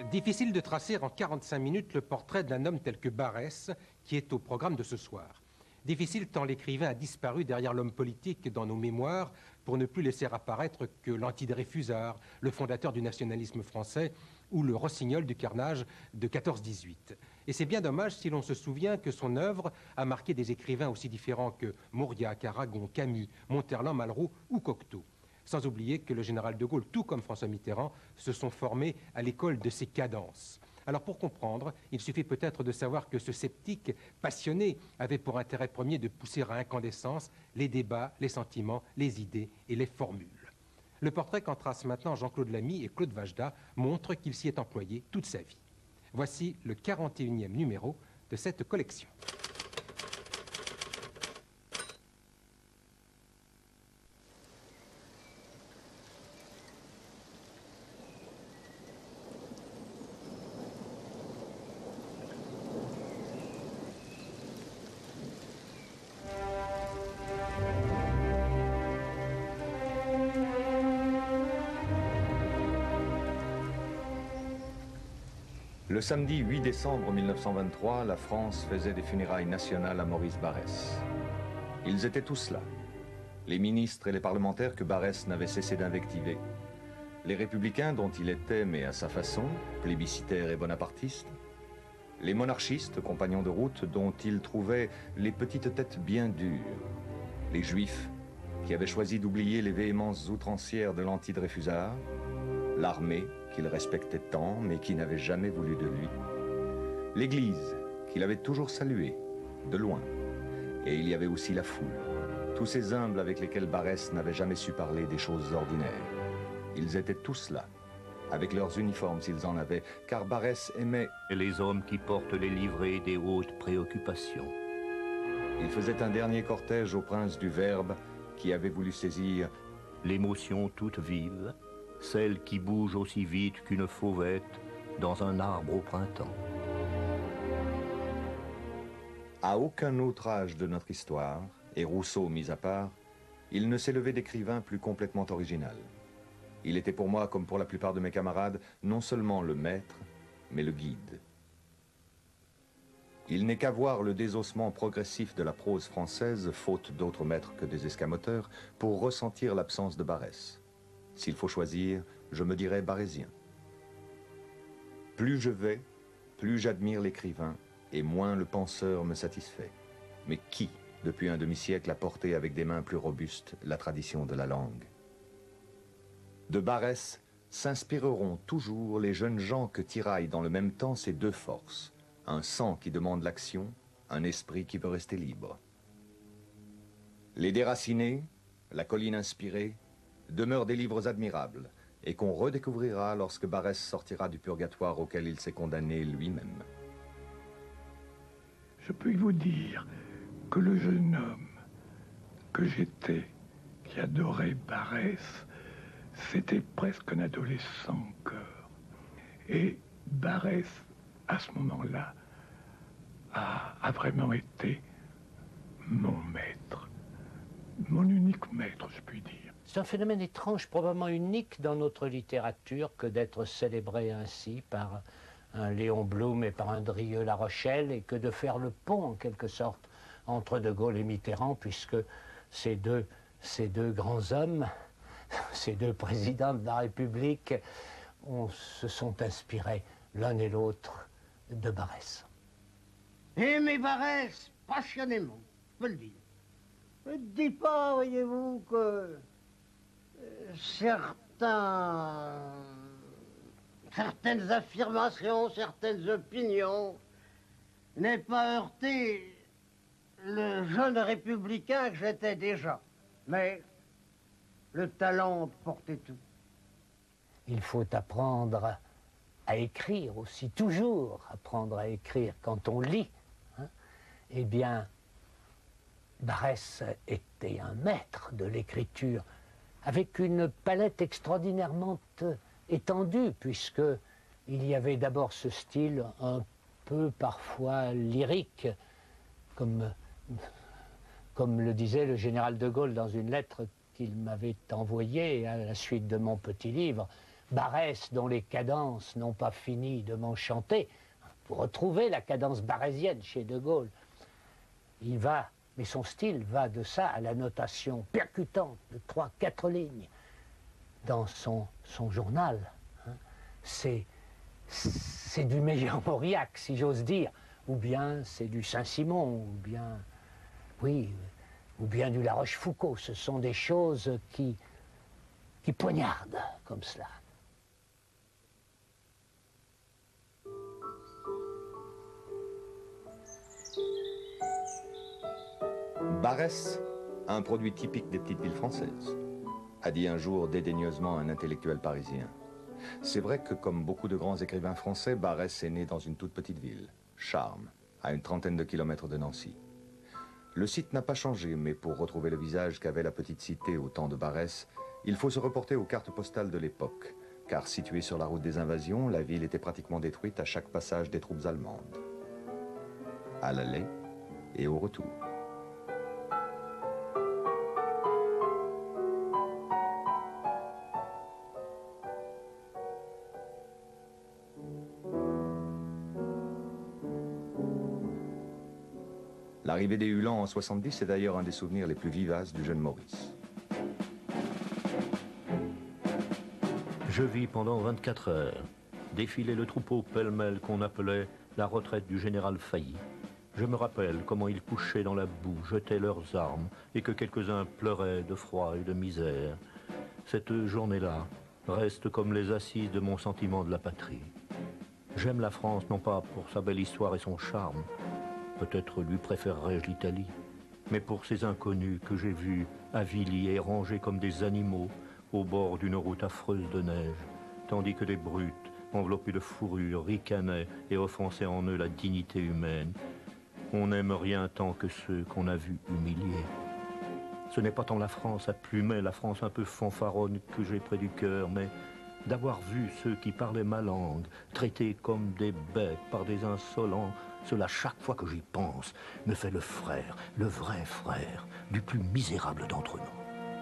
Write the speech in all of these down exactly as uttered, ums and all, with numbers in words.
Difficile de tracer en quarante-cinq minutes le portrait d'un homme tel que Barrès, qui est au programme de ce soir. Difficile tant l'écrivain a disparu derrière l'homme politique dans nos mémoires pour ne plus laisser apparaître que l'antidreyfusard, le fondateur du nationalisme français ou le rossignol du carnage de quatorze dix-huit. Et c'est bien dommage si l'on se souvient que son œuvre a marqué des écrivains aussi différents que Mauriac, Aragon, Camus, Monterland, Malraux ou Cocteau. Sans oublier que le général de Gaulle, tout comme François Mitterrand, se sont formés à l'école de ses cadences. Alors pour comprendre, il suffit peut-être de savoir que ce sceptique passionné avait pour intérêt premier de pousser à incandescence les débats, les sentiments, les idées et les formules. Le portrait qu'en trace maintenant Jean-Claude Lamy et Claude Vajda montre qu'il s'y est employé toute sa vie. Voici le quarante et unième numéro de cette collection. Le samedi huit décembre mille neuf cent vingt-trois, la France faisait des funérailles nationales à Maurice Barrès. Ils étaient tous là. Les ministres et les parlementaires que Barrès n'avait cessé d'invectiver. Les républicains dont il était, mais à sa façon, plébiscitaire et bonapartiste. Les monarchistes, compagnons de route, dont il trouvait les petites têtes bien dures. Les juifs, qui avaient choisi d'oublier les véhémences outrancières de l'antidreyfusard. L'armée, qu'il respectait tant, mais qui n'avait jamais voulu de lui. L'Église, qu'il avait toujours saluée, de loin. Et il y avait aussi la foule, tous ces humbles avec lesquels Barrès n'avait jamais su parler des choses ordinaires. Ils étaient tous là, avec leurs uniformes s'ils en avaient, car Barrès aimait les hommes qui portent les livrées des hautes préoccupations. Il faisait un dernier cortège au prince du Verbe, qui avait voulu saisir l'émotion toute vive, celle qui bouge aussi vite qu'une fauvette dans un arbre au printemps. À aucun autre âge de notre histoire, et Rousseau mis à part, il ne s'est levé d'écrivain plus complètement original. Il était pour moi, comme pour la plupart de mes camarades, non seulement le maître, mais le guide. Il n'est qu'à voir le désossement progressif de la prose française, faute d'autres maîtres que des escamoteurs, pour ressentir l'absence de Barrès. S'il faut choisir, je me dirais barrésien. Plus je vais, plus j'admire l'écrivain, et moins le penseur me satisfait. Mais qui, depuis un demi-siècle, a porté avec des mains plus robustes la tradition de la langue? De Barrès s'inspireront toujours les jeunes gens que tiraillent dans le même temps ces deux forces, un sang qui demande l'action, un esprit qui veut rester libre. Les Déracinés, La colline inspirée, demeurent des livres admirables et qu'on redécouvrira lorsque Barrès sortira du purgatoire auquel il s'est condamné lui-même. Je puis vous dire que le jeune homme que j'étais, qui adorait Barrès, c'était presque un adolescent en cœur. Et Barrès, à ce moment-là, a, a vraiment été mon maître, mon unique maître, je puis dire. C'est un phénomène étrange, probablement unique dans notre littérature, que d'être célébré ainsi par un Léon Blum et par un Drieux-La Rochelle, et que de faire le pont, en quelque sorte, entre De Gaulle et Mitterrand, puisque ces deux, ces deux grands hommes, ces deux présidents de la République, on, se sont inspirés l'un et l'autre de Barrès. Aimez Barrès passionnément, je peux le dire. Ne dis pas, voyez-vous, que certains, certaines affirmations, certaines opinions n'aient pas heurté le jeune républicain que j'étais déjà. Mais le talent portait tout. Il faut apprendre à écrire aussi, toujours apprendre à écrire quand on lit. Hein. Eh bien, Barrès était un maître de l'écriture, avec une palette extraordinairement étendue, puisqu'il y avait d'abord ce style un peu parfois lyrique, comme, comme le disait le général de Gaulle dans une lettre qu'il m'avait envoyée à la suite de mon petit livre. Barrès, dont les cadences n'ont pas fini de m'enchanter. Vous retrouvez la cadence barésienne chez De Gaulle. Il va, mais son style va de ça à la notation percutante de trois, quatre lignes dans son, son journal. Hein. C'est, c'est du Meyer-Mauriac, si j'ose dire, ou bien c'est du Saint-Simon, ou bien, oui, ou bien du La Rochefoucauld. Ce sont des choses qui, qui poignardent comme cela. Barrès, un produit typique des petites villes françaises, a dit un jour dédaigneusement un intellectuel parisien. C'est vrai que, comme beaucoup de grands écrivains français, Barrès est né dans une toute petite ville, Charmes, à une trentaine de kilomètres de Nancy. Le site n'a pas changé, mais pour retrouver le visage qu'avait la petite cité au temps de Barrès, il faut se reporter aux cartes postales de l'époque, car située sur la route des invasions, la ville était pratiquement détruite à chaque passage des troupes allemandes. À l'aller et au retour. L'arrivée des Uhlans en soixante-dix est d'ailleurs un des souvenirs les plus vivaces du jeune Maurice. Je vis pendant vingt-quatre heures défiler le troupeau pêle-mêle qu'on appelait la retraite du général Failly. Je me rappelle comment ils couchaient dans la boue, jetaient leurs armes et que quelques-uns pleuraient de froid et de misère. Cette journée-là reste comme les assises de mon sentiment de la patrie. J'aime la France non pas pour sa belle histoire et son charme, peut-être lui préférerais-je l'Italie, mais pour ces inconnus que j'ai vus avilis et rangés comme des animaux au bord d'une route affreuse de neige, tandis que des brutes, enveloppés de fourrure, ricanaient et offensaient en eux la dignité humaine. On n'aime rien tant que ceux qu'on a vus humiliés. Ce n'est pas tant la France à plumet, la France un peu fanfaronne que j'ai près du cœur, mais d'avoir vu ceux qui parlaient ma langue, traités comme des bêtes par des insolents, cela, chaque fois que j'y pense, me fait le frère, le vrai frère, du plus misérable d'entre nous.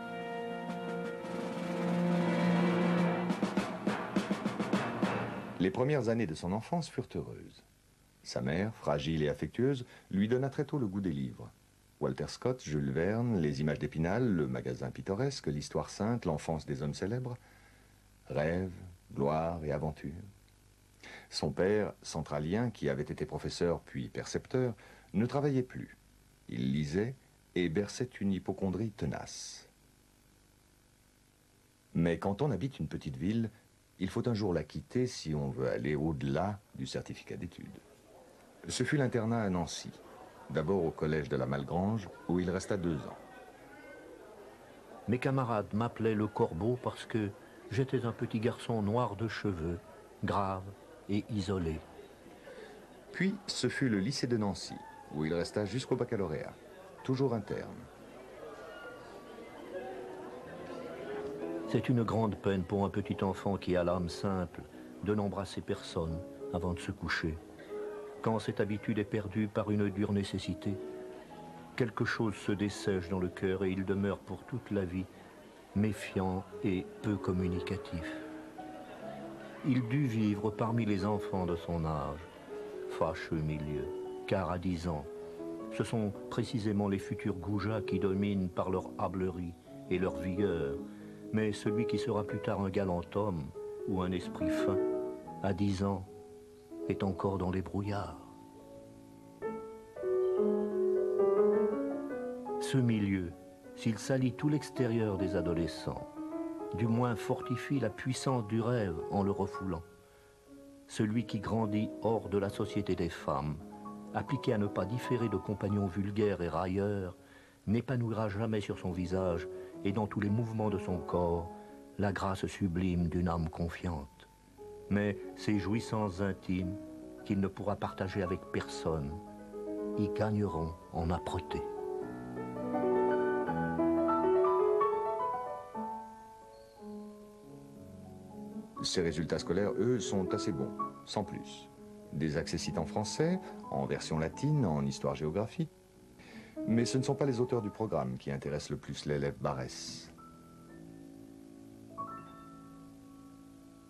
Les premières années de son enfance furent heureuses. Sa mère, fragile et affectueuse, lui donna très tôt le goût des livres. Walter Scott, Jules Verne, les images d'Épinal, le magasin pittoresque, l'histoire sainte, l'enfance des hommes célèbres. Rêve, gloire et aventure. Son père, centralien, qui avait été professeur puis percepteur, ne travaillait plus. Il lisait et berçait une hypocondrie tenace. Mais quand on habite une petite ville, il faut un jour la quitter si on veut aller au-delà du certificat d'études. Ce fut l'internat à Nancy, d'abord au collège de la Malgrange, où il resta deux ans. Mes camarades m'appelaient le Corbeau parce que j'étais un petit garçon noir de cheveux, grave et isolé. Puis ce fut le lycée de Nancy, où il resta jusqu'au baccalauréat, toujours interne. C'est une grande peine pour un petit enfant qui a l'âme simple de n'embrasser personne avant de se coucher. Quand cette habitude est perdue par une dure nécessité, quelque chose se dessèche dans le cœur et il demeure pour toute la vie méfiant et peu communicatif. Il dut vivre parmi les enfants de son âge, fâcheux milieu, car à dix ans, ce sont précisément les futurs goujats qui dominent par leur hâblerie et leur vigueur, mais celui qui sera plus tard un galant homme ou un esprit fin, à dix ans, est encore dans les brouillards. Ce milieu, s'il salit tout l'extérieur des adolescents, du moins fortifie la puissance du rêve en le refoulant. Celui qui grandit hors de la société des femmes, appliqué à ne pas différer de compagnons vulgaires et railleurs, n'épanouira jamais sur son visage et dans tous les mouvements de son corps la grâce sublime d'une âme confiante. Mais ces jouissances intimes, qu'il ne pourra partager avec personne, y gagneront en âpreté. Ses résultats scolaires, eux, sont assez bons, sans plus. Des accessites en français, en version latine, en histoire-géographie. Mais ce ne sont pas les auteurs du programme qui intéressent le plus l'élève Barrès.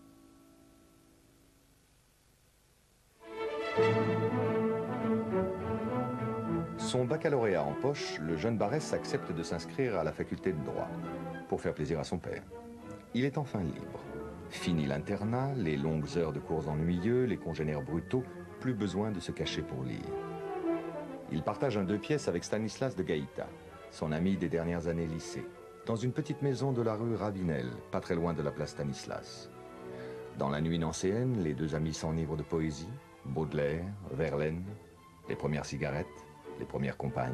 Son baccalauréat en poche, le jeune Barrès accepte de s'inscrire à la faculté de droit, pour faire plaisir à son père. Il est enfin libre. Fini l'internat, les longues heures de cours ennuyeux, les congénères brutaux, plus besoin de se cacher pour lire. Il partage un deux pièces avec Stanislas de Gaïta, son ami des dernières années lycée, dans une petite maison de la rue Ravinel, pas très loin de la place Stanislas. Dans la nuit nancéenne, les deux amis s'enivrent de poésie, Baudelaire, Verlaine, les premières cigarettes, les premières compagnes.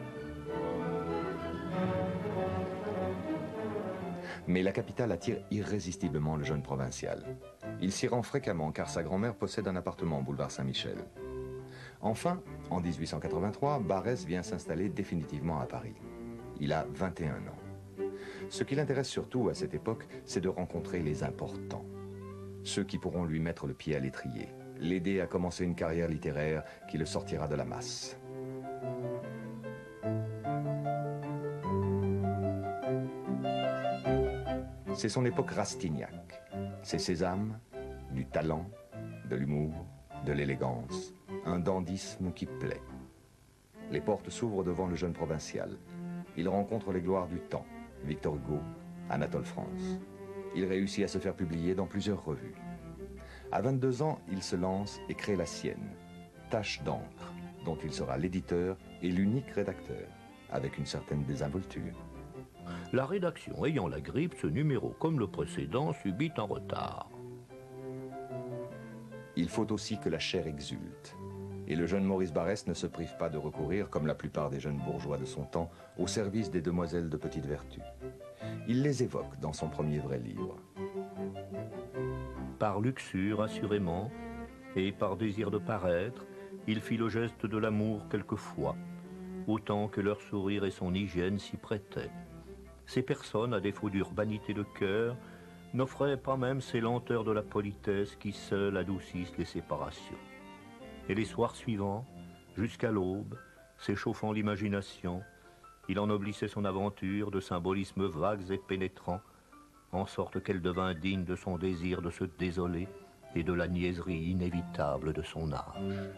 Mais la capitale attire irrésistiblement le jeune provincial. Il s'y rend fréquemment car sa grand-mère possède un appartement au boulevard Saint-Michel. Enfin, en mille huit cent quatre-vingt-trois, Barrès vient s'installer définitivement à Paris. Il a vingt et un ans. Ce qui l'intéresse surtout à cette époque, c'est de rencontrer les importants. Ceux qui pourront lui mettre le pied à l'étrier, l'aider à commencer une carrière littéraire qui le sortira de la masse. C'est son époque Rastignac. C'est Sésame, du talent, de l'humour, de l'élégance, un dandysme qui plaît. Les portes s'ouvrent devant le jeune provincial. Il rencontre les gloires du temps, Victor Hugo, Anatole France. Il réussit à se faire publier dans plusieurs revues. À vingt-deux ans, il se lance et crée la sienne, Tache d'encre, dont il sera l'éditeur et l'unique rédacteur, avec une certaine désinvolture. La rédaction ayant la grippe, ce numéro, comme le précédent, subit un retard. Il faut aussi que la chair exulte. Et le jeune Maurice Barrès ne se prive pas de recourir, comme la plupart des jeunes bourgeois de son temps, au service des demoiselles de petite vertu. Il les évoque dans son premier vrai livre. Par luxure, assurément, et par désir de paraître, il fit le geste de l'amour quelquefois, autant que leur sourire et son hygiène s'y prêtaient. Ces personnes, à défaut d'urbanité de cœur, n'offraient pas même ces lenteurs de la politesse qui seules adoucissent les séparations. Et les soirs suivants, jusqu'à l'aube, s'échauffant l'imagination, il ennoblissait son aventure de symbolismes vagues et pénétrants, en sorte qu'elle devint digne de son désir de se désoler et de la niaiserie inévitable de son âge.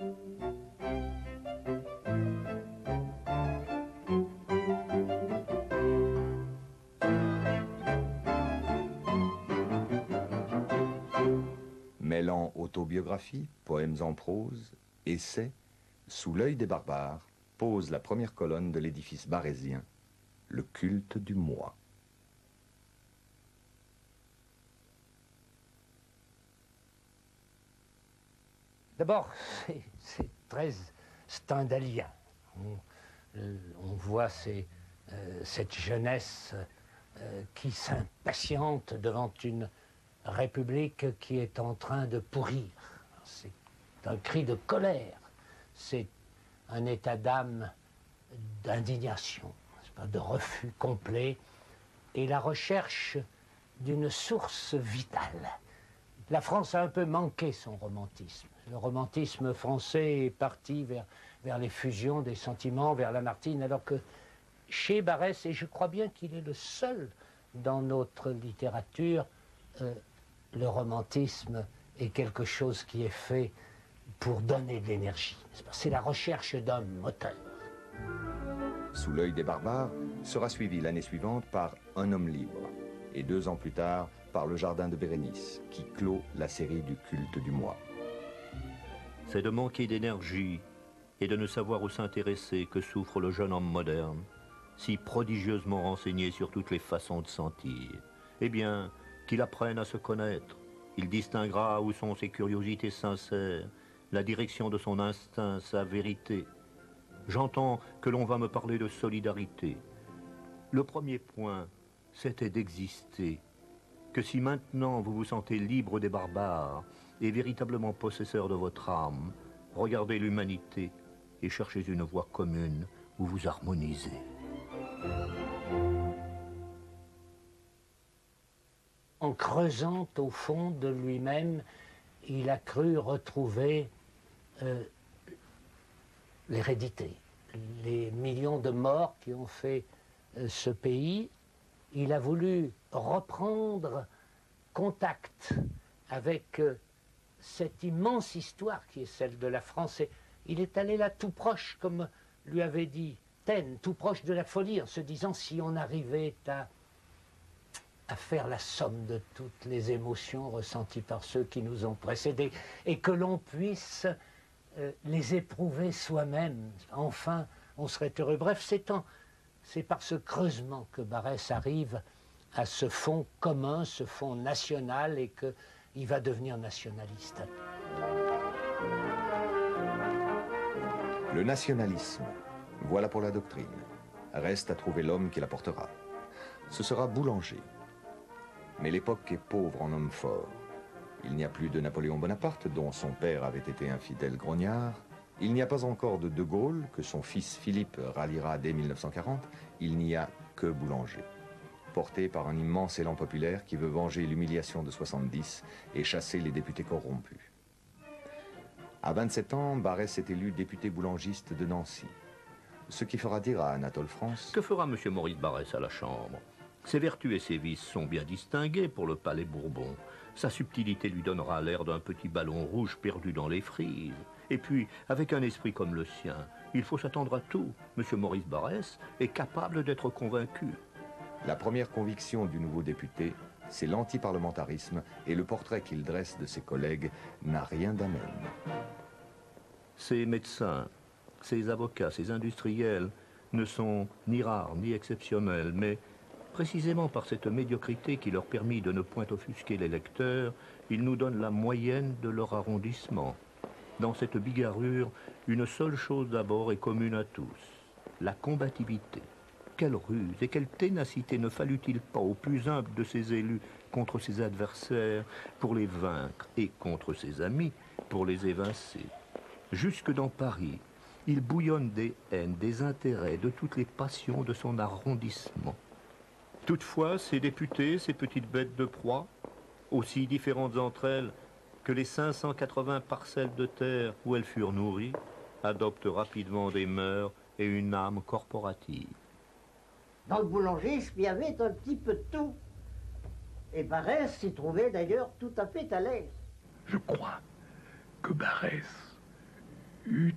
Mêlant autobiographie, poèmes en prose, essais, Sous l'œil des barbares, pose la première colonne de l'édifice barrésien, le culte du moi. D'abord, c'est très stendhalien. On, euh, on voit ces, euh, cette jeunesse euh, qui s'impatiente devant une République qui est en train de pourrir. C'est un cri de colère, c'est un état d'âme d'indignation, de refus complet, et la recherche d'une source vitale. La France a un peu manqué son romantisme. Le romantisme français est parti vers, vers les fusions des sentiments, vers Lamartine, alors que chez Barrès, et je crois bien qu'il est le seul dans notre littérature, euh, le romantisme est quelque chose qui est fait pour donner de l'énergie. C'est la recherche d'un moteur. Sous l'œil des barbares sera suivi l'année suivante par Un homme libre, et deux ans plus tard par Le jardin de Bérénice, qui clôt la série du culte du moi. C'est de manquer d'énergie et de ne savoir où s'intéresser que souffre le jeune homme moderne, si prodigieusement renseigné sur toutes les façons de sentir. Eh bien, qu'il apprenne à se connaître. Il distinguera où sont ses curiosités sincères, la direction de son instinct, sa vérité. J'entends que l'on va me parler de solidarité. Le premier point, c'était d'exister. Que si maintenant vous vous sentez libre des barbares et véritablement possesseur de votre âme, regardez l'humanité et cherchez une voie commune où vous harmonisez. En creusant au fond de lui-même, il a cru retrouver euh, l'hérédité, les millions de morts qui ont fait euh, ce pays. Il a voulu reprendre contact avec euh, cette immense histoire qui est celle de la France. Et il est allé là tout proche, comme, lui avait dit Taine, tout proche de la folie, en se disant si on arrivait à, à faire la somme de toutes les émotions ressenties par ceux qui nous ont précédés et que l'on puisse euh, les éprouver soi-même, enfin, on serait heureux. Bref, c'est en, c'est par ce creusement que Barrès arrive à ce fond commun, ce fond national, et qu'il va devenir nationaliste. Le nationalisme, voilà pour la doctrine. Reste à trouver l'homme qui la portera. Ce sera Boulanger. Mais l'époque est pauvre en hommes forts. Il n'y a plus de Napoléon Bonaparte, dont son père avait été un fidèle grognard. Il n'y a pas encore de De Gaulle, que son fils Philippe ralliera dès mille neuf cent quarante. Il n'y a que Boulanger, porté par un immense élan populaire qui veut venger l'humiliation de soixante-dix et chasser les députés corrompus. À vingt-sept ans, Barrès est élu député boulangiste de Nancy. Ce qui fera dire à Anatole France... Que fera M. Maurice Barrès à la Chambre? Ses vertus et ses vices sont bien distingués pour le palais Bourbon. Sa subtilité lui donnera l'air d'un petit ballon rouge perdu dans les frises. Et puis, avec un esprit comme le sien, il faut s'attendre à tout. M. Maurice Barrès est capable d'être convaincu. La première conviction du nouveau député, c'est l'antiparlementarisme, et le portrait qu'il dresse de ses collègues n'a rien d'amène. Ces médecins, ces avocats, ces industriels ne sont ni rares ni exceptionnels, mais précisément par cette médiocrité qui leur permet de ne point offusquer les lecteurs, ils nous donnent la moyenne de leur arrondissement. Dans cette bigarrure, une seule chose d'abord est commune à tous, la combativité. Quelle ruse et quelle ténacité ne fallut-il pas au plus humble de ses élus contre ses adversaires pour les vaincre et contre ses amis pour les évincer. Jusque dans Paris, il bouillonne des haines, des intérêts, de toutes les passions de son arrondissement. Toutefois, ces députés, ces petites bêtes de proie, aussi différentes entre elles que les cinq cent quatre-vingts parcelles de terre où elles furent nourries, adoptent rapidement des mœurs et une âme corporative. Dans le boulangisme, il y avait un petit peu de tout. Et Barrès s'y trouvait d'ailleurs tout à fait à l'aise. Je crois que Barrès eut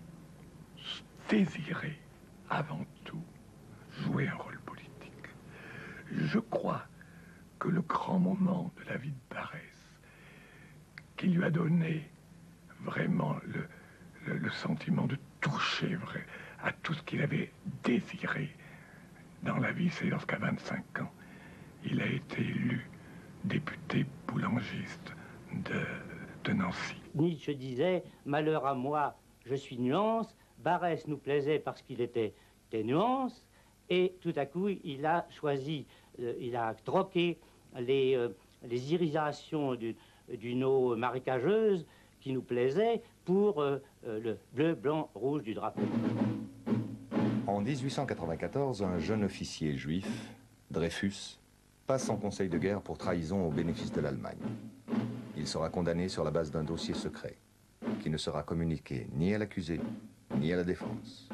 désiré avant tout jouer un rôle politique. Je crois que le grand moment de la vie de Barrès, qui lui a donné vraiment le, le, le sentiment de toucher vrai, à tout ce qu'il avait désiré dans la vie, c'est lorsqu'à vingt-cinq ans, il a été élu député boulangiste de, de Nancy. Nietzsche disait « Malheur à moi, je suis nuance ». Barrès nous plaisait parce qu'il était des nuances. Et tout à coup, il a choisi, euh, il a troqué les, euh, les irisations d'une eau marécageuse qui nous plaisait pour euh, euh, le bleu, blanc, rouge du drapeau. En dix-huit cent quatre-vingt-quatorze, un jeune officier juif, Dreyfus, passe en conseil de guerre pour trahison au bénéfice de l'Allemagne. Il sera condamné sur la base d'un dossier secret, qui ne sera communiqué ni à l'accusé, ni à la défense.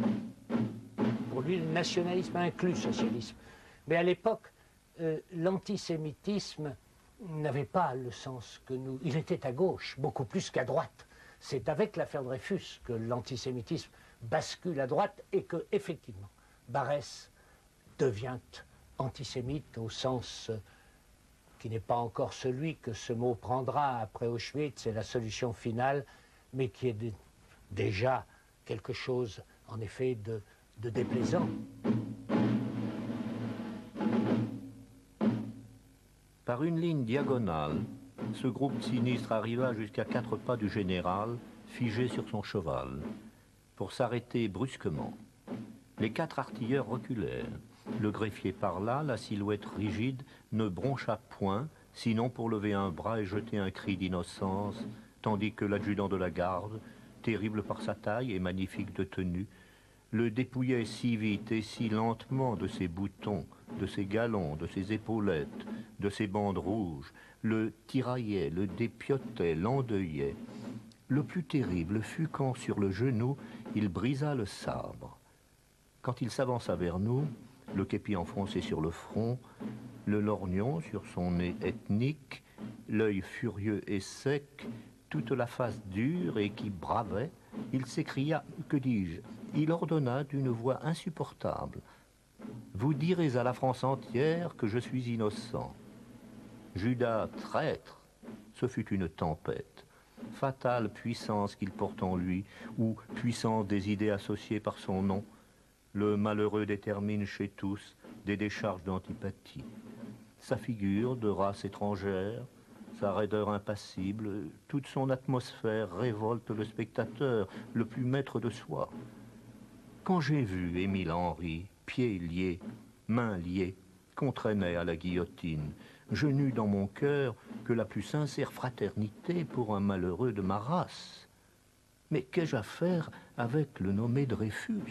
Pour lui, le nationalisme inclut le socialisme. Mais à l'époque, euh, l'antisémitisme n'avait pas le sens que nous... Il était à gauche, beaucoup plus qu'à droite. C'est avec l'affaire Dreyfus que l'antisémitisme bascule à droite et que, effectivement, Barrès devient antisémite au sens euh, qui n'est pas encore celui que ce mot prendra après Auschwitz, c'est la solution finale, mais qui est de, déjà quelque chose, en effet, de, de déplaisant. Par une ligne diagonale, ce groupe sinistre arriva jusqu'à quatre pas du général, figé sur son cheval, pour s'arrêter brusquement. Les quatre artilleurs reculèrent. Le greffier parla, la silhouette rigide ne broncha point, sinon pour lever un bras et jeter un cri d'innocence, tandis que l'adjudant de la garde, terrible par sa taille et magnifique de tenue, le dépouillait si vite et si lentement de ses boutons, de ses galons, de ses épaulettes, de ses bandes rouges, le tiraillait, le dépiotait, l'endeuillait. Le plus terrible fut quand, sur le genou, il brisa le sabre. Quand il s'avança vers nous, le képi enfoncé sur le front, le lorgnon sur son nez ethnique, l'œil furieux et sec, toute la face dure et qui bravait, il s'écria, que dis-je, il ordonna d'une voix insupportable: « Vous direz à la France entière que je suis innocent. » Judas, traître, ce fut une tempête. Fatale puissance qu'il porte en lui, ou puissance des idées associées par son nom, le malheureux détermine chez tous des décharges d'antipathie. Sa figure de race étrangère, sa raideur impassible, toute son atmosphère révolte le spectateur, le plus maître de soi. Quand j'ai vu Émile Henry, pieds liés, mains liées, qu'on traînait à la guillotine, je n'eus dans mon cœur que la plus sincère fraternité pour un malheureux de ma race. Mais qu'ai-je à faire avec le nommé Dreyfus?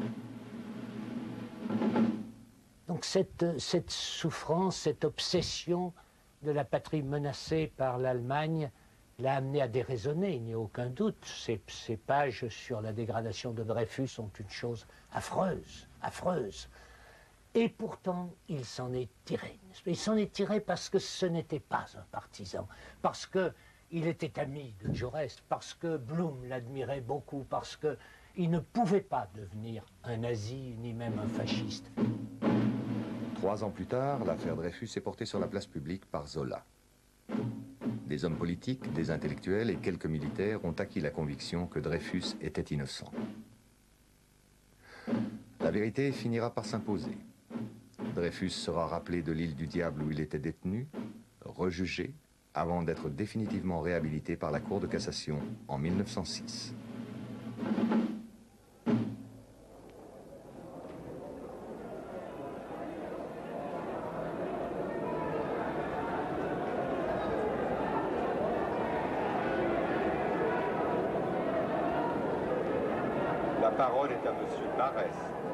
Donc cette, cette souffrance, cette obsession de la patrie menacée par l'Allemagne l'a amené à déraisonner, il n'y a aucun doute. Ces, ces pages sur la dégradation de Dreyfus sont une chose affreuse, affreuse. Et pourtant, il s'en est tiré. Il s'en est tiré parce que ce n'était pas un partisan, parce qu'il était ami de Jaurès, parce que Blum l'admirait beaucoup, parce qu'il ne pouvait pas devenir un nazi, ni même un fasciste. Trois ans plus tard, l'affaire Dreyfus est portée sur la place publique par Zola. Des hommes politiques, des intellectuels et quelques militaires ont acquis la conviction que Dreyfus était innocent. La vérité finira par s'imposer. Dreyfus sera rappelé de l'île du Diable où il était détenu, rejugé, avant d'être définitivement réhabilité par la Cour de cassation en mille neuf cent six. La parole est à Monsieur Barrès.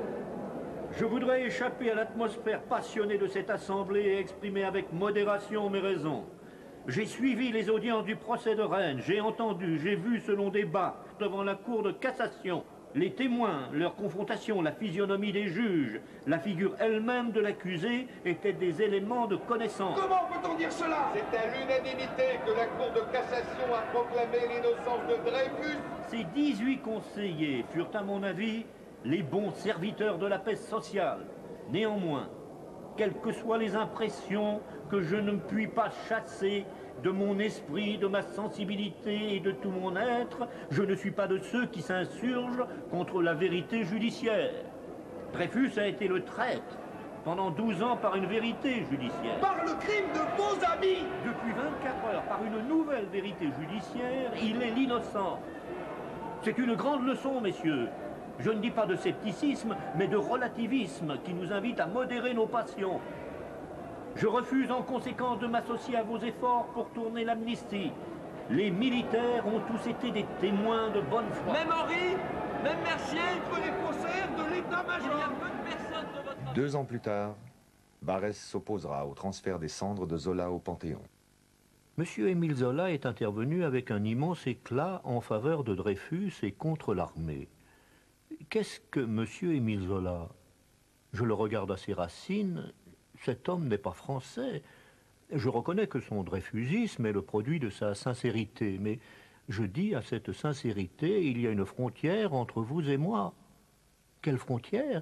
Je voudrais échapper à l'atmosphère passionnée de cette assemblée et exprimer avec modération mes raisons. J'ai suivi les audiences du procès de Rennes, j'ai entendu, j'ai vu selon débat devant la Cour de cassation les témoins, leur confrontation, la physionomie des juges, la figure elle-même de l'accusé étaient des éléments de connaissance. Comment peut-on dire cela? C'est à l'unanimité que la Cour de cassation a proclamé l'innocence de Dreyfus. Ces dix-huit conseillers furent, à mon avis, les bons serviteurs de la paix sociale. Néanmoins, quelles que soient les impressions que je ne puis pas chasser de mon esprit, de ma sensibilité et de tout mon être, je ne suis pas de ceux qui s'insurgent contre la vérité judiciaire. Dreyfus a été le traître pendant douze ans par une vérité judiciaire. Par le crime de vos amis. Depuis vingt-quatre heures, par une nouvelle vérité judiciaire, il est l'innocent. C'est une grande leçon, messieurs. Je ne dis pas de scepticisme, mais de relativisme qui nous invite à modérer nos passions. Je refuse en conséquence de m'associer à vos efforts pour tourner l'amnistie. Les militaires ont tous été des témoins de bonne foi. Même Henri, même Mercier, il faut les procès de l'état-major. Il y a peu de personnes de votre... Deux ans plus tard, Barrès s'opposera au transfert des cendres de Zola au Panthéon. Monsieur Émile Zola est intervenu avec un immense éclat en faveur de Dreyfus et contre l'armée. Qu'est-ce que Monsieur Émile Zola? Je le regarde à ses racines. Cet homme n'est pas français. Je reconnais que son dreyfusisme est le produit de sa sincérité, mais je dis à cette sincérité, il y a une frontière entre vous et moi. Quelle frontière?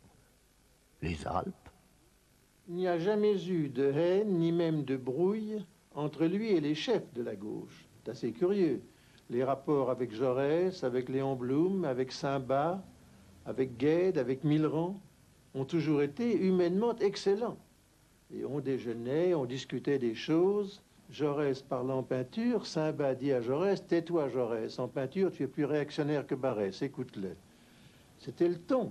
Les Alpes. Il n'y a jamais eu de haine, ni même de brouille, entre lui et les chefs de la gauche. C'est assez curieux. Les rapports avec Jaurès, avec Léon Blum, avec Saint-Bas, avec Gued, avec Millerand, ont toujours été humainement excellents. Et on déjeunait, on discutait des choses. Jaurès parle en peinture, Saint-Bas dit à Jaurès, tais-toi Jaurès, en peinture tu es plus réactionnaire que Barrès, écoute-le. C'était le ton.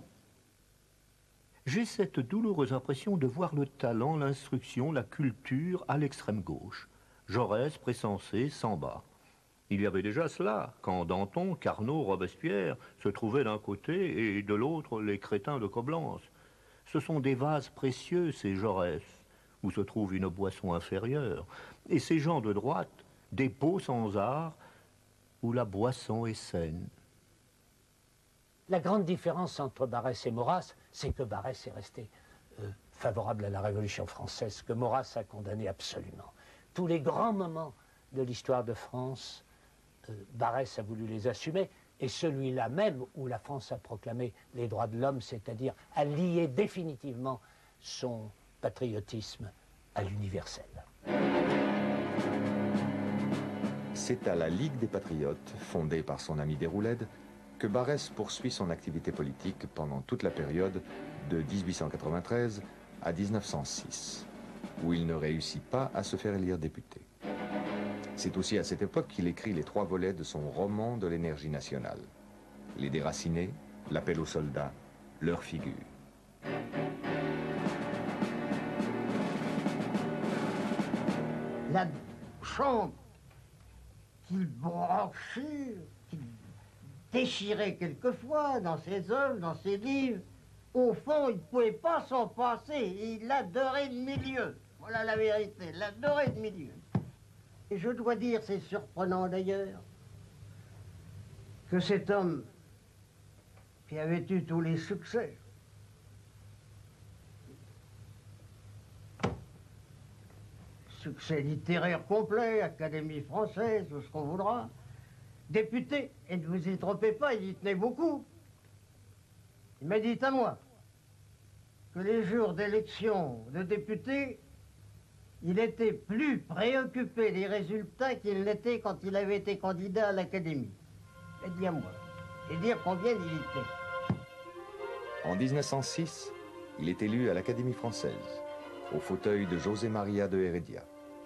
J'ai cette douloureuse impression de voir le talent, l'instruction, la culture à l'extrême gauche. Jaurès, Pressensé, Saint-Bas. Il y avait déjà cela, quand Danton, Carnot, Robespierre se trouvaient d'un côté et de l'autre les crétins de Coblence. Ce sont des vases précieux, ces Jaurès, où se trouve une boisson inférieure, et ces gens de droite, des pots sans art, où la boisson est saine. La grande différence entre Barrès et Maurras, c'est que Barrès est resté euh, favorable à la Révolution française, que Maurras a condamné absolument. Tous les grands moments de l'histoire de France, euh, Barrès a voulu les assumer, et celui-là même où la France a proclamé les droits de l'homme, c'est-à-dire a lié définitivement son patriotisme à l'universel. C'est à la Ligue des Patriotes, fondée par son ami Déroulède, que Barrès poursuit son activité politique pendant toute la période de mille huit cent quatre-vingt-treize à mille neuf cent six, où il ne réussit pas à se faire élire député. C'est aussi à cette époque qu'il écrit les trois volets de son roman de l'énergie nationale. Les Déracinés, L'appel aux soldats, Leur figure. La chambre qu'il brochait, qu'il déchirait quelquefois dans ses œuvres, dans ses livres, au fond, il ne pouvait pas s'en passer. Il l'adorait de milieu. Voilà la vérité, il l'adorait de milieu. Et je dois dire, c'est surprenant d'ailleurs, que cet homme qui avait eu tous les succès, succès littéraire complet, Académie française, tout ce qu'on voudra, député, et ne vous y trompez pas, il y tenait beaucoup. Il m'a dit à moi que les jours d'élection de député, il était plus préoccupé des résultats qu'il n'était quand il avait été candidat à l'Académie. Il a dit à moi. Et dire combien il y était. En mille neuf cent six, il est élu à l'Académie française, au fauteuil de José María de Heredia.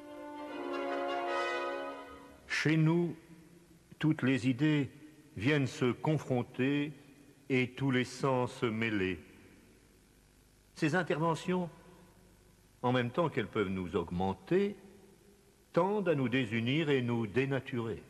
Chez nous, toutes les idées viennent se confronter et tous les sens se mêler. Ces interventions, en même temps qu'elles peuvent nous augmenter, tendent à nous désunir et nous dénaturer.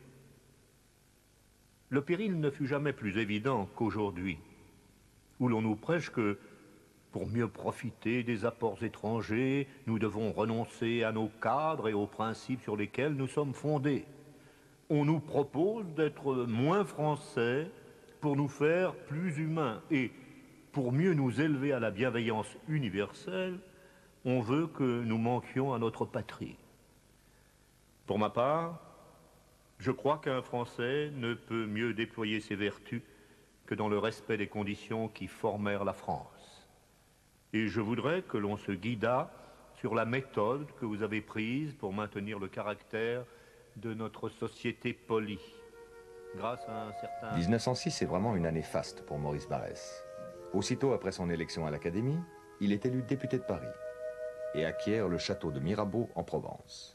Le péril ne fut jamais plus évident qu'aujourd'hui, où l'on nous prêche que, pour mieux profiter des apports étrangers, nous devons renoncer à nos cadres et aux principes sur lesquels nous sommes fondés. On nous propose d'être moins français pour nous faire plus humains, et pour mieux nous élever à la bienveillance universelle, on veut que nous manquions à notre patrie. Pour ma part, je crois qu'un Français ne peut mieux déployer ses vertus que dans le respect des conditions qui formèrent la France. Et je voudrais que l'on se guidât sur la méthode que vous avez prise pour maintenir le caractère de notre société polie. Grâce à un certain... mille neuf cent six est vraiment une année faste pour Maurice Barrès. Aussitôt après son élection à l'Académie, il est élu député de Paris et acquiert le château de Mirabeau en Provence.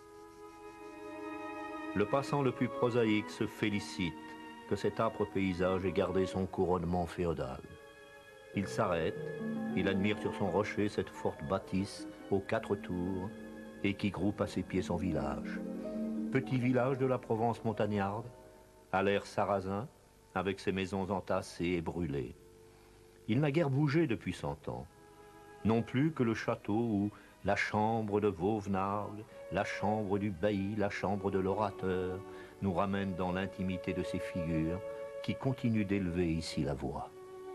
Le passant le plus prosaïque se félicite que cet âpre paysage ait gardé son couronnement féodal. Il s'arrête, il admire sur son rocher cette forte bâtisse aux quatre tours et qui groupe à ses pieds son village. Petit village de la Provence montagnarde, à l'air sarrasin, avec ses maisons entassées et brûlées. Il n'a guère bougé depuis cent ans, non plus que le château où la chambre de Vauvenargues, la chambre du bailli, la chambre de l'orateur nous ramènent dans l'intimité de ces figures qui continuent d'élever ici la voix.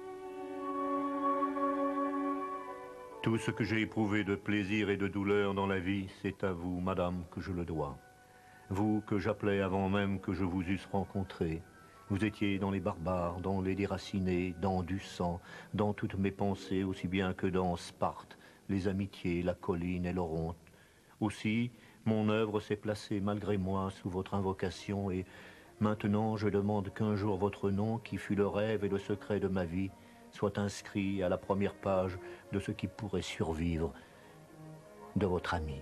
Tout ce que j'ai éprouvé de plaisir et de douleur dans la vie, c'est à vous, madame, que je le dois. Vous que j'appelais avant même que je vous eusse rencontré. Vous étiez dans les barbares, dans les déracinés, dans du sang, dans toutes mes pensées, aussi bien que dans Sparte, les amitiés, la colline et l'Oronte. Aussi, mon œuvre s'est placée malgré moi sous votre invocation et maintenant je demande qu'un jour votre nom, qui fut le rêve et le secret de ma vie, soit inscrit à la première page de ce qui pourrait survivre de votre ami.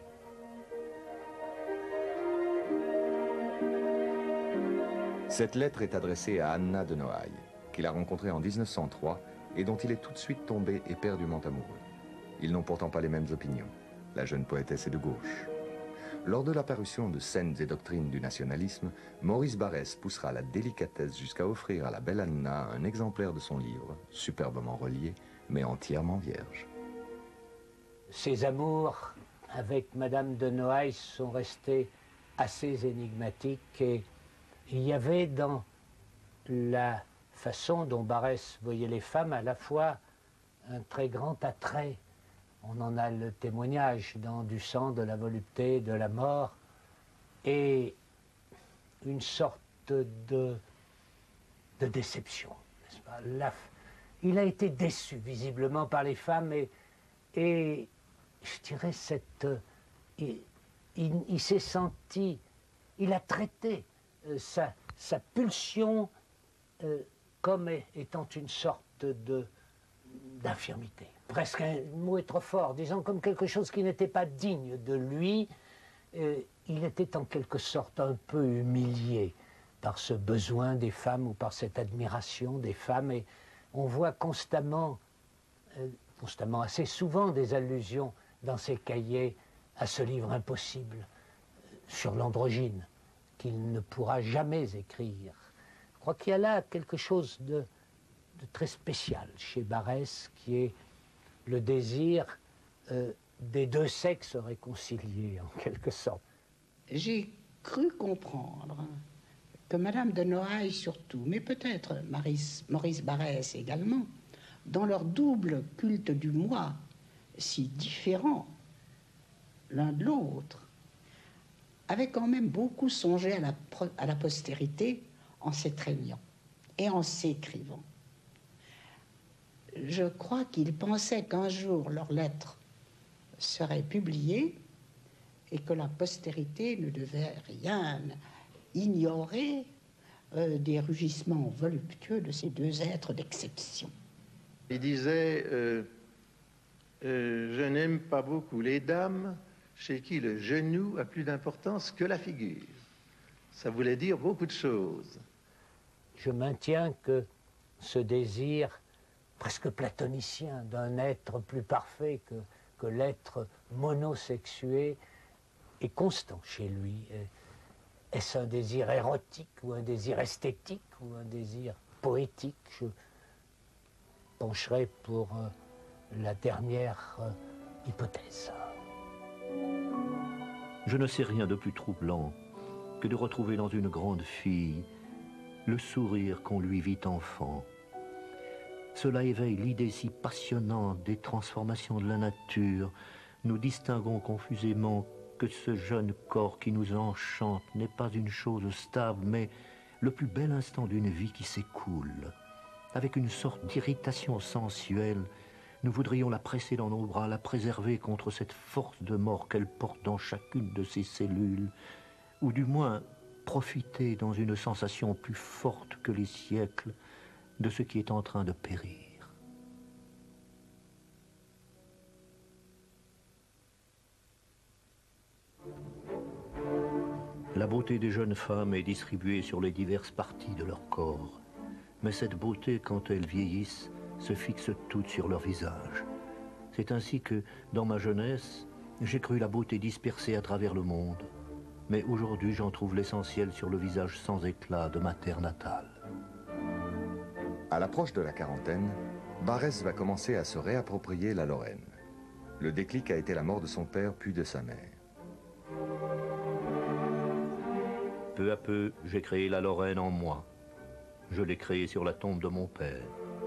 Cette lettre est adressée à Anna de Noailles, qu'il a rencontrée en mille neuf cent trois et dont il est tout de suite tombé éperdument amoureux. Ils n'ont pourtant pas les mêmes opinions. La jeune poétesse est de gauche. Lors de la parution de Scènes et doctrines du nationalisme, Maurice Barrès poussera la délicatesse jusqu'à offrir à la belle Anna un exemplaire de son livre, superbement relié, mais entièrement vierge. Ses amours avec Madame de Noailles sont restés assez énigmatiques et il y avait dans la façon dont Barrès voyait les femmes à la fois un très grand attrait. On en a le témoignage dans Du sang, de la volupté, de la mort, et une sorte de de déception, n'est-ce pas? La, il a été déçu visiblement par les femmes et, et je dirais cette... Il, il, il s'est senti... Il a traité euh, sa, sa pulsion euh, comme étant une sorte de d'infirmité. Presque un mot est trop fort, disons comme quelque chose qui n'était pas digne de lui. Euh, il était en quelque sorte un peu humilié par ce besoin des femmes ou par cette admiration des femmes. Et on voit constamment, euh, constamment, assez souvent des allusions dans ses cahiers à ce livre impossible euh, sur l'androgyne qu'il ne pourra jamais écrire. Je crois qu'il y a là quelque chose de de très spécial chez Barrès, qui est le désir euh, des deux sexes réconciliés, en quelque sorte. J'ai cru comprendre que Madame de Noailles surtout, mais peut-être Maurice, Maurice Barrès également, dans leur double culte du moi, si différents l'un de l'autre, avaient quand même beaucoup songé à la, à la postérité en s'étreignant et en s'écrivant. Je crois qu'ils pensaient qu'un jour leurs lettres seraient publiées et que la postérité ne devait rien ignorer euh, des rugissements voluptueux de ces deux êtres d'exception. Il disait euh, euh, « Je n'aime pas beaucoup les dames chez qui le genou a plus d'importance que la figure ». Ça voulait dire beaucoup de choses. Je maintiens que ce désir presque platonicien d'un être plus parfait que, que l'être monosexué est constant chez lui. Est-ce un désir érotique ou un désir esthétique ou un désir poétique? Je pencherai pour euh, la dernière euh, hypothèse. Je ne sais rien de plus troublant que de retrouver dans une grande fille le sourire qu'on lui vit enfant. Cela éveille l'idée si passionnante des transformations de la nature. Nous distinguons confusément que ce jeune corps qui nous enchante n'est pas une chose stable, mais le plus bel instant d'une vie qui s'écoule. Avec une sorte d'irritation sensuelle, nous voudrions la presser dans nos bras, la préserver contre cette force de mort qu'elle porte dans chacune de ses cellules, ou du moins profiter dans une sensation plus forte que les siècles de ce qui est en train de périr. La beauté des jeunes femmes est distribuée sur les diverses parties de leur corps, mais cette beauté, quand elles vieillissent, se fixe toute sur leur visage. C'est ainsi que, dans ma jeunesse, j'ai cru la beauté dispersée à travers le monde, mais aujourd'hui j'en trouve l'essentiel sur le visage sans éclat de ma terre natale. À l'approche de la quarantaine, Barrès va commencer à se réapproprier la Lorraine. Le déclic a été la mort de son père puis de sa mère. Peu à peu, j'ai créé la Lorraine en moi. Je l'ai créée sur la tombe de mon père.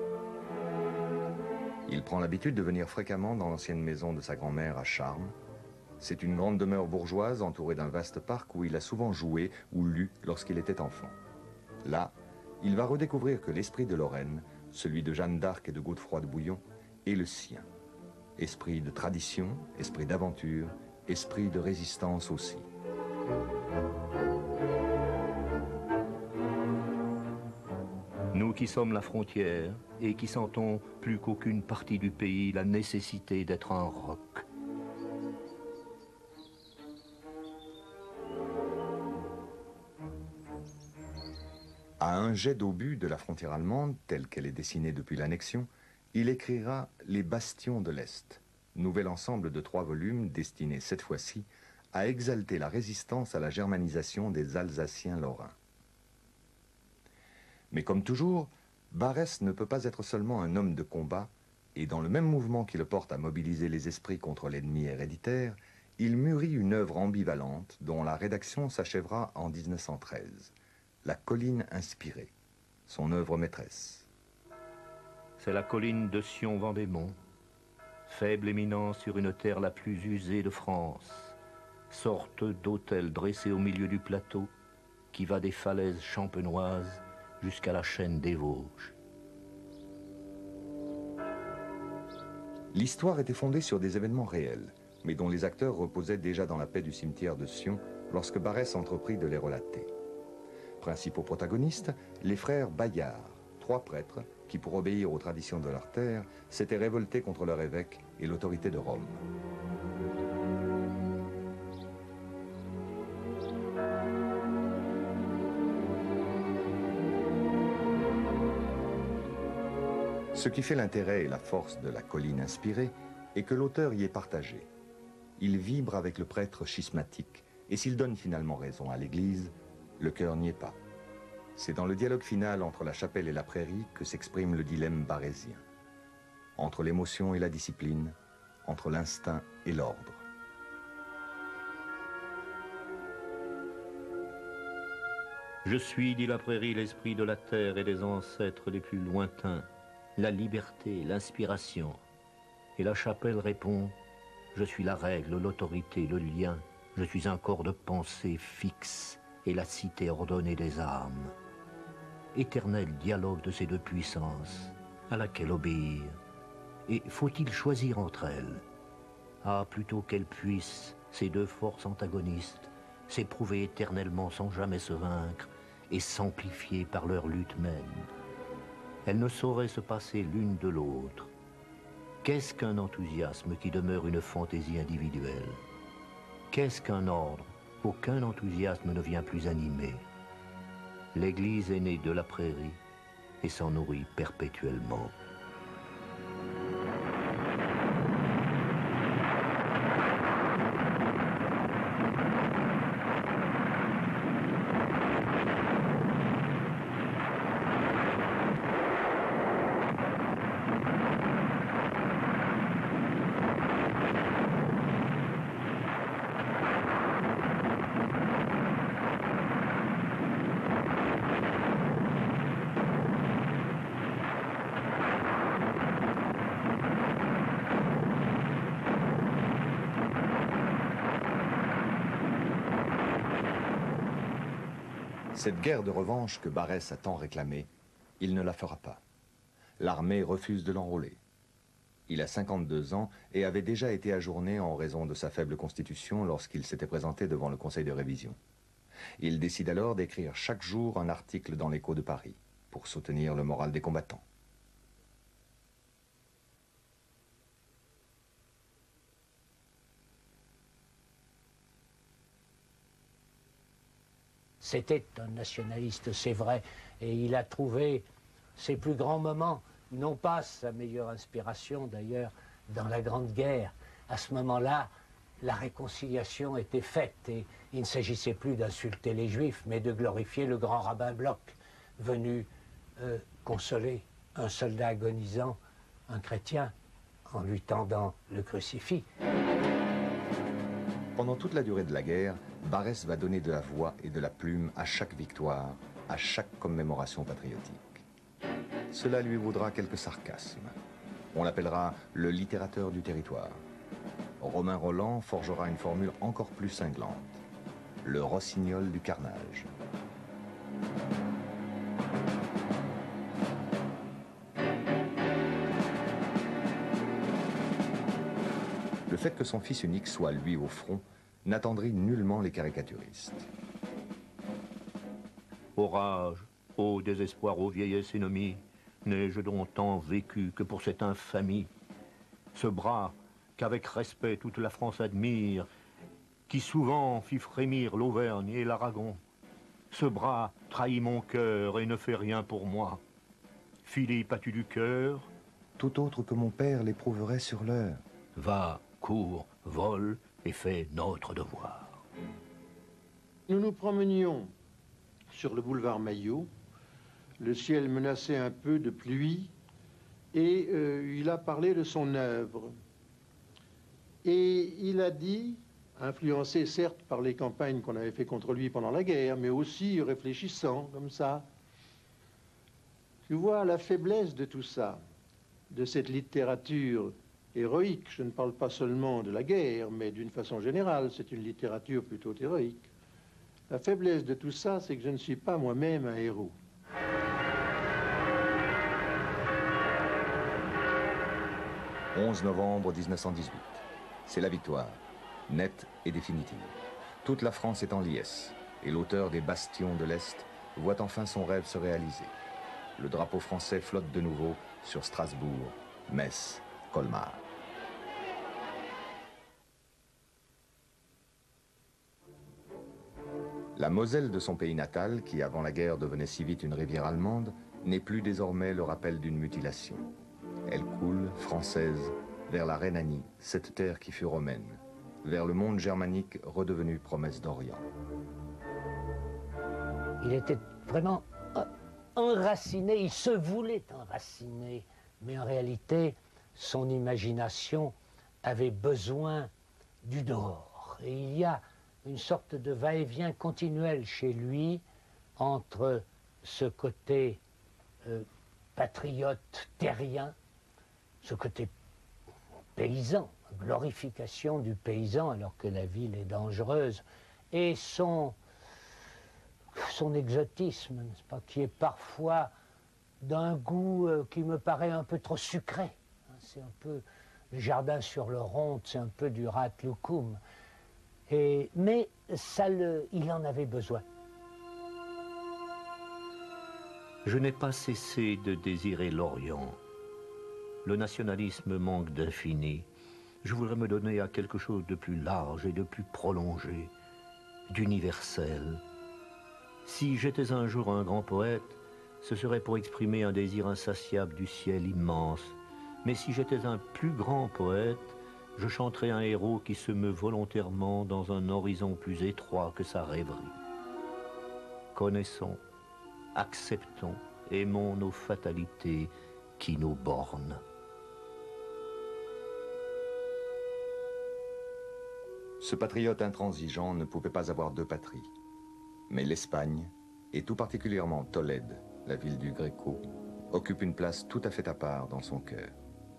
Il prend l'habitude de venir fréquemment dans l'ancienne maison de sa grand-mère à Charmes. C'est une grande demeure bourgeoise entourée d'un vaste parc où il a souvent joué ou lu lorsqu'il était enfant. Là, il va redécouvrir que l'esprit de Lorraine, celui de Jeanne d'Arc et de Godefroy de Bouillon, est le sien. Esprit de tradition, esprit d'aventure, esprit de résistance aussi. Nous qui sommes la frontière et qui sentons plus qu'aucune partie du pays la nécessité d'être un roc. À un jet d'obus de la frontière allemande, telle qu'elle est dessinée depuis l'annexion, il écrira « Les bastions de l'Est », nouvel ensemble de trois volumes destiné cette fois-ci à exalter la résistance à la germanisation des Alsaciens lorrains. Mais comme toujours, Barrès ne peut pas être seulement un homme de combat, et dans le même mouvement qui le porte à mobiliser les esprits contre l'ennemi héréditaire, il mûrit une œuvre ambivalente dont la rédaction s'achèvera en mille neuf cent treize. La colline inspirée, son œuvre maîtresse. C'est la colline de Sion-Vendémont, faible éminence sur une terre la plus usée de France, sorte d'autel dressé au milieu du plateau qui va des falaises champenoises jusqu'à la chaîne des Vosges. L'histoire était fondée sur des événements réels, mais dont les acteurs reposaient déjà dans la paix du cimetière de Sion lorsque Barrès entreprit de les relater. Principaux protagonistes, les frères Bayard, trois prêtres qui, pour obéir aux traditions de leur terre, s'étaient révoltés contre leur évêque et l'autorité de Rome. Ce qui fait l'intérêt et la force de La Colline inspirée est que l'auteur y est partagé. Il vibre avec le prêtre schismatique, et s'il donne finalement raison à l'Église, le cœur n'y est pas. C'est dans le dialogue final entre la chapelle et la prairie que s'exprime le dilemme barésien. Entre l'émotion et la discipline, entre l'instinct et l'ordre. Je suis, dit la prairie, l'esprit de la terre et des ancêtres les plus lointains, la liberté, l'inspiration. Et la chapelle répond, je suis la règle, l'autorité, le lien, je suis un corps de pensée fixe et la cité ordonnée des âmes. Éternel dialogue de ces deux puissances, à laquelle obéir. Et faut-il choisir entre elles? Ah, plutôt qu'elles puissent, ces deux forces antagonistes, s'éprouver éternellement sans jamais se vaincre et s'amplifier par leur lutte même. Elles ne sauraient se passer l'une de l'autre. Qu'est-ce qu'un enthousiasme qui demeure une fantaisie individuelle? Qu'est-ce qu'un ordre? Aucun enthousiasme ne vient plus animer. L'Église est née de la prairie et s'en nourrit perpétuellement. Cette guerre de revanche que Barrès a tant réclamée, il ne la fera pas. L'armée refuse de l'enrôler. Il a cinquante-deux ans et avait déjà été ajourné en raison de sa faible constitution lorsqu'il s'était présenté devant le Conseil de révision. Il décide alors d'écrire chaque jour un article dans l'Écho de Paris pour soutenir le moral des combattants. C'était un nationaliste, c'est vrai, et il a trouvé ses plus grands moments, non pas sa meilleure inspiration d'ailleurs, dans la Grande Guerre. À ce moment-là, la réconciliation était faite et il ne s'agissait plus d'insulter les Juifs, mais de glorifier le grand rabbin Bloch, venu euh, consoler un soldat agonisant, un chrétien, en lui tendant le crucifix. Pendant toute la durée de la guerre, Barrès va donner de la voix et de la plume à chaque victoire, à chaque commémoration patriotique. Cela lui vaudra quelques sarcasmes. On l'appellera le littérateur du territoire. Romain Rolland forgera une formule encore plus cinglante, le rossignol du carnage. Le fait que son fils unique soit, lui, au front, n'attendrit nullement les caricaturistes. Orage, ô désespoir, ô vieillesse ennemie, n'ai-je donc tant vécu que pour cette infamie? Ce bras qu'avec respect toute la France admire, qui souvent fit frémir l'Auvergne et l'Aragon. Ce bras trahit mon cœur et ne fait rien pour moi. Philippe, as-tu du cœur? Tout autre que mon père l'éprouverait sur l'heure. Va, cours, vole et fais notre devoir. Nous nous promenions sur le boulevard Maillot. Le ciel menaçait un peu de pluie et euh, il a parlé de son œuvre. Et il a dit, influencé certes par les campagnes qu'on avait fait contre lui pendant la guerre, mais aussi réfléchissant comme ça, tu vois la faiblesse de tout ça, de cette littérature héroïque. Je ne parle pas seulement de la guerre, mais d'une façon générale, c'est une littérature plutôt héroïque. La faiblesse de tout ça, c'est que je ne suis pas moi-même un héros. onze novembre mille neuf cent dix-huit. C'est la victoire, nette et définitive. Toute la France est en liesse, et l'auteur des Bastions de l'Est voit enfin son rêve se réaliser. Le drapeau français flotte de nouveau sur Strasbourg, Metz, Colmar. La Moselle de son pays natal, qui avant la guerre devenait si vite une rivière allemande, n'est plus désormais le rappel d'une mutilation. Elle coule, française, vers la Rhénanie, cette terre qui fut romaine, vers le monde germanique redevenu promesse d'Orient. Il était vraiment enraciné, il se voulait enraciner, mais en réalité, son imagination avait besoin du dehors. Et il y a une sorte de va-et-vient continuel chez lui entre ce côté euh, patriote terrien, ce côté paysan, glorification du paysan alors que la ville est dangereuse, et son, son exotisme, n'est-ce pas, qui est parfois d'un goût euh, qui me paraît un peu trop sucré. C'est un peu le jardin sur le Rhône, c'est un peu du rat loukoum. Et, mais ça le, il en avait besoin. Je n'ai pas cessé de désirer l'Orient. Le nationalisme manque d'infini. Je voudrais me donner à quelque chose de plus large et de plus prolongé, d'universel. Si j'étais un jour un grand poète, ce serait pour exprimer un désir insatiable du ciel immense. Mais si j'étais un plus grand poète, je chanterais un héros qui se meut volontairement dans un horizon plus étroit que sa rêverie. Connaissons, acceptons, aimons nos fatalités qui nous bornent. Ce patriote intransigeant ne pouvait pas avoir deux patries. Mais l'Espagne, et tout particulièrement Tolède, la ville du Gréco, occupe une place tout à fait à part dans son cœur.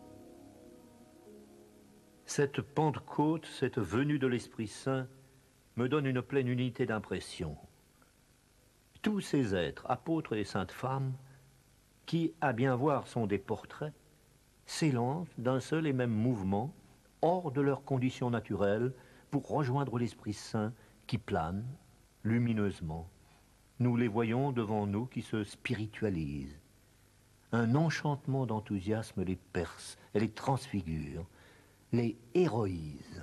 Cette Pentecôte, cette venue de l'Esprit Saint, me donne une pleine unité d'impression. Tous ces êtres, apôtres et saintes femmes, qui, à bien voir, sont des portraits, s'élancent d'un seul et même mouvement, hors de leurs conditions naturelles, pour rejoindre l'Esprit Saint qui plane lumineusement. Nous les voyons devant nous qui se spiritualisent. Un enchantement d'enthousiasme les perce et les transfigure, les héroïse.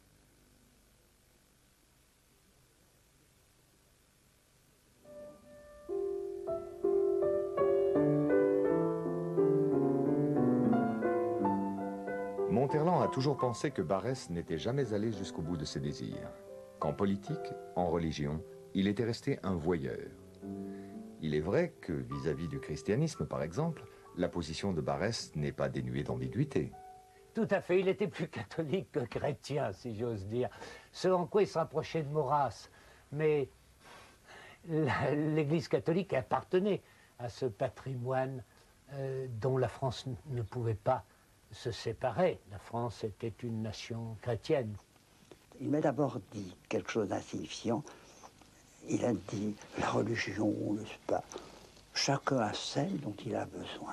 Monterland a toujours pensé que Barrès n'était jamais allé jusqu'au bout de ses désirs. Qu'en politique, en religion, il était resté un voyeur. Il est vrai que, vis-à-vis du christianisme, par exemple, la position de Barrès n'est pas dénuée d'ambiguïté. Tout à fait, il était plus catholique que chrétien, si j'ose dire. Ce en quoi il se rapprochait de Maurras. Mais l'Église catholique appartenait à ce patrimoine euh, dont la France ne pouvait pas se séparer. La France était une nation chrétienne. Il m'a d'abord dit quelque chose d'insignifiant. Il a dit, la religion, n'est-ce pas, chacun a celle dont il a besoin.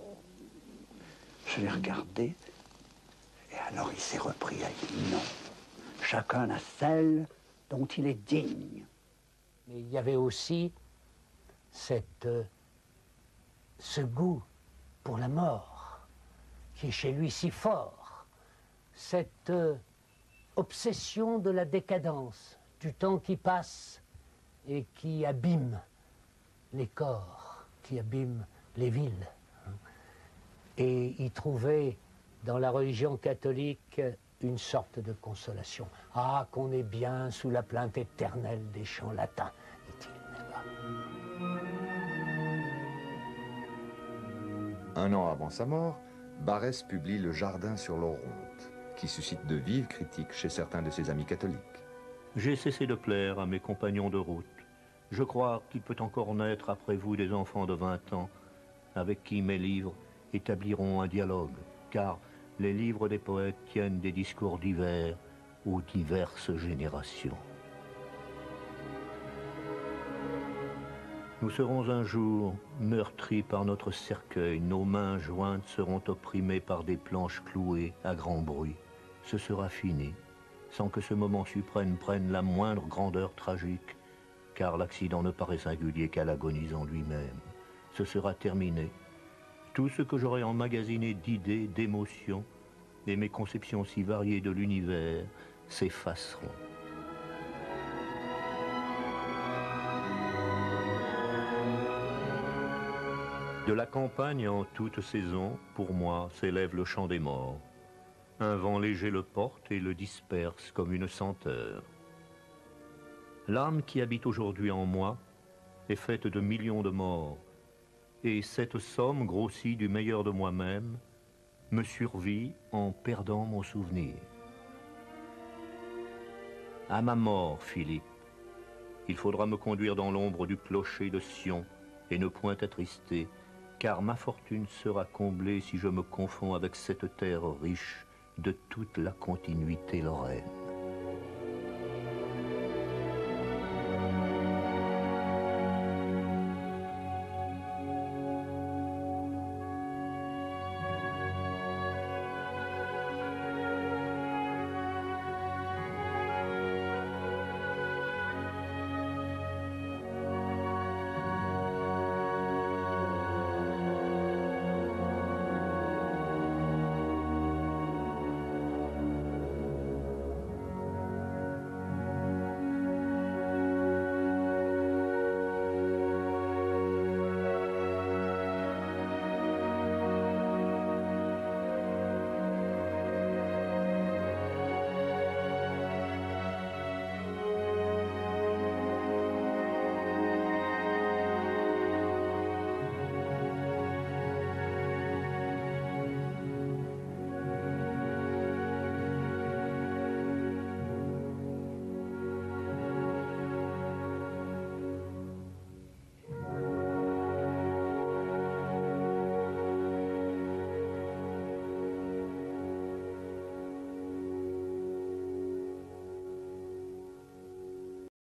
Je l'ai regardé, et alors il s'est repris à dire non. Chacun a celle dont il est digne. Mais il y avait aussi cette, euh, ce goût pour la mort, qui est chez lui si fort. Cette euh, obsession de la décadence, du temps qui passe et qui abîme les corps, qui abîme les villes. Et il trouvait dans la religion catholique une sorte de consolation. Ah, qu'on est bien sous la plainte éternelle des chants latins, dit-il. Un an avant sa mort, Barrès publie Le Jardin sur l'Oronte, qui suscite de vives critiques chez certains de ses amis catholiques. J'ai cessé de plaire à mes compagnons de route. Je crois qu'il peut encore naître après vous des enfants de vingt ans, avec qui mes livres établiront un dialogue, car les livres des poètes tiennent des discours divers aux diverses générations. Nous serons un jour meurtris par notre cercueil, nos mains jointes seront opprimées par des planches clouées à grand bruit. Ce sera fini, sans que ce moment suprême prenne la moindre grandeur tragique, car l'accident ne paraît singulier qu'à l'agonisant lui-même. Ce sera terminé. Tout ce que j'aurai emmagasiné d'idées, d'émotions, et mes conceptions si variées de l'univers s'effaceront. De la campagne en toute saison, pour moi, s'élève le chant des morts. Un vent léger le porte et le disperse comme une senteur. L'âme qui habite aujourd'hui en moi est faite de millions de morts, et cette somme grossie du meilleur de moi-même me survit en perdant mon souvenir. À ma mort, Philippe, il faudra me conduire dans l'ombre du clocher de Sion et ne point attrister, car ma fortune sera comblée si je me confonds avec cette terre riche de toute la continuité lorraine.